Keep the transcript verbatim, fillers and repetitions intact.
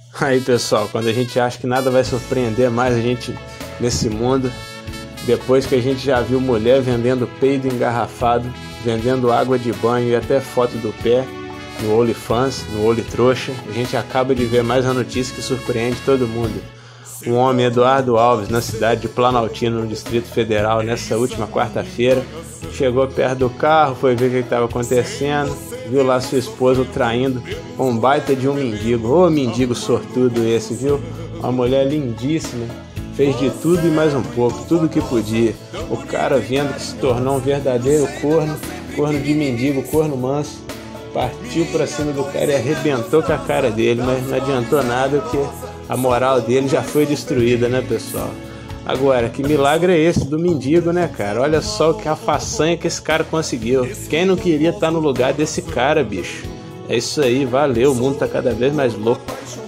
Aí, pessoal, quando a gente acha que nada vai surpreender mais a gente nesse mundo, depois que a gente já viu mulher vendendo peido engarrafado, vendendo água de banho e até foto do pé no OnlyFans, no OnlyTrouxa, a gente acaba de ver mais uma notícia que surpreende todo mundo. Um homem, Eduardo Alves, na cidade de Planaltino, no Distrito Federal, nessa última quarta-feira, chegou perto do carro, foi ver o que estava acontecendo, viu lá sua esposa o traindo com um baita de um mendigo. Ô mendigo sortudo esse, viu? Uma mulher lindíssima, fez de tudo e mais um pouco, tudo que podia. O cara, vendo que se tornou um verdadeiro corno, corno de mendigo, corno manso, partiu pra cima do cara e arrebentou com a cara dele, mas não adiantou nada porque a moral dele já foi destruída, né, pessoal? Agora, que milagre é esse do mendigo, né, cara? Olha só que a façanha que esse cara conseguiu. Quem não queria estar no lugar desse cara, bicho? É isso aí, valeu, o mundo tá cada vez mais louco.